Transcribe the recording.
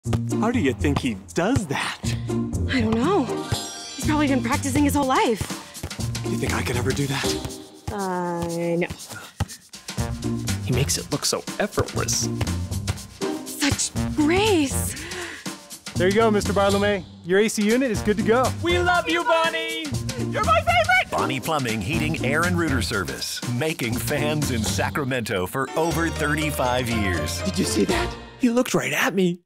How do you think he does that? I don't know. He's probably been practicing his whole life. Do you think I could ever do that? No. He makes it look so effortless. Such grace. There you go, Mr. Bartolome. Your AC unit is good to go. We love you, Bonney! You're my favorite! Bonney Plumbing, Heating, Air, and Rooter Service. Making fans in Sacramento for over 35 years. Did you see that? He looked right at me.